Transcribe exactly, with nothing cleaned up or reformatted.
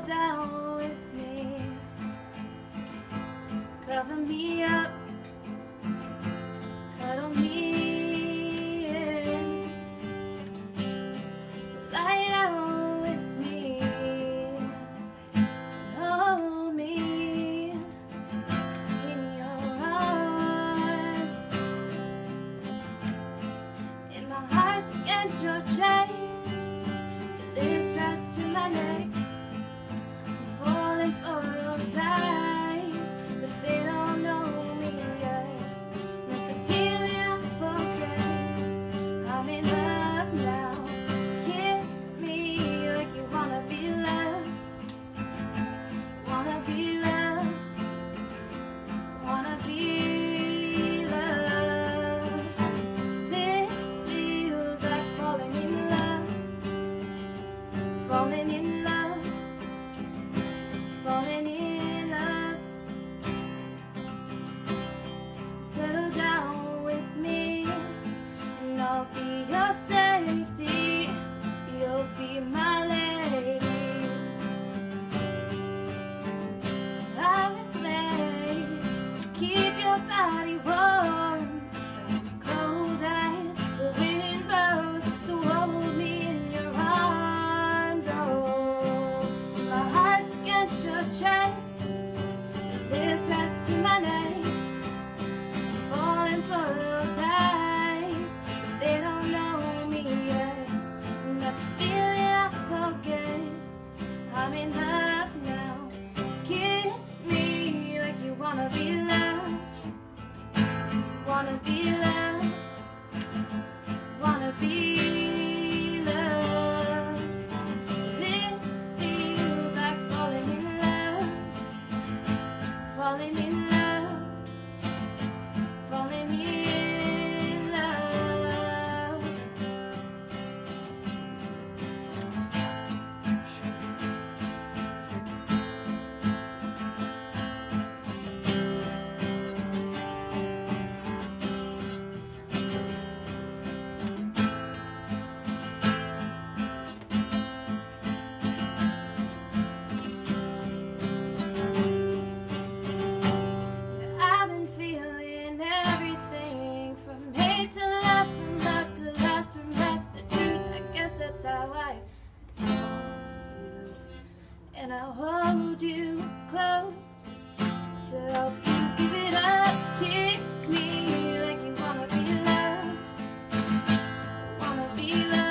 down with me, cover me up, cuddle me in, lie down with me, hold me in your arms, in my heart against your chest. You live fast to my neck, I'm falling for those eyes, but they don't know me yet. Let the feeling I forget, I'm in love now. Kiss me like you wanna be loved, wanna be loved, wanna be loved. This feels like falling in love, falling in love, falling in love. Settle down with me, and I'll be your safety. You'll be my lady. I was made to keep your body warm from the cold eyes. The wind blows, so hold me in your arms. Oh, my heart's against your chest, you live fast to my neck, falling for those eyes, but they don't know me yet. Not this feeling I forget, I'm in love now. Kiss me like you wanna be loved, wanna be loved, wanna be loved. This feels like falling in love, falling in love, falling in love. I've been feeling everything, from hate to love, from love to lust, from rest to truth. I guess that's how I know you, and I'll hold you close to help you give it up. Kiss me like you wanna be loved, wanna be loved.